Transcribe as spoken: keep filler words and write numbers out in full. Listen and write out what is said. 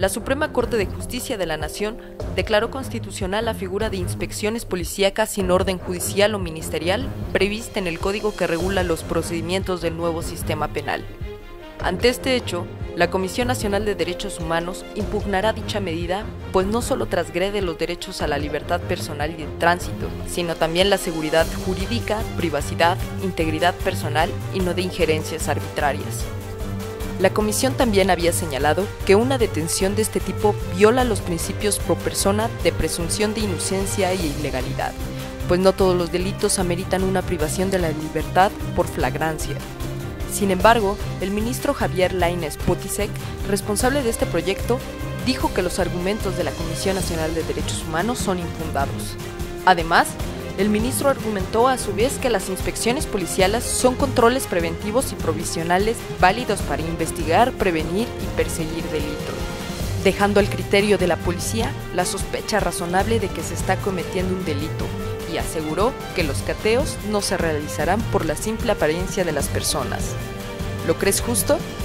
La Suprema Corte de Justicia de la Nación declaró constitucional la figura de inspecciones policíacas sin orden judicial o ministerial prevista en el código que regula los procedimientos del nuevo sistema penal. Ante este hecho, la Comisión Nacional de Derechos Humanos impugnará dicha medida, pues no solo transgrede los derechos a la libertad personal y de tránsito, sino también la seguridad jurídica, privacidad, integridad personal y no de injerencias arbitrarias. La Comisión también había señalado que una detención de este tipo viola los principios pro persona de presunción de inocencia y ilegalidad, pues no todos los delitos ameritan una privación de la libertad por flagrancia. Sin embargo, el ministro Javier Lainez Potisek, responsable de este proyecto, dijo que los argumentos de la Comisión Nacional de Derechos Humanos son infundados. Además, el ministro argumentó a su vez que las inspecciones policiales son controles preventivos y provisionales válidos para investigar, prevenir y perseguir delitos, dejando al criterio de la policía la sospecha razonable de que se está cometiendo un delito, y aseguró que los cateos no se realizarán por la simple apariencia de las personas. ¿Lo crees justo?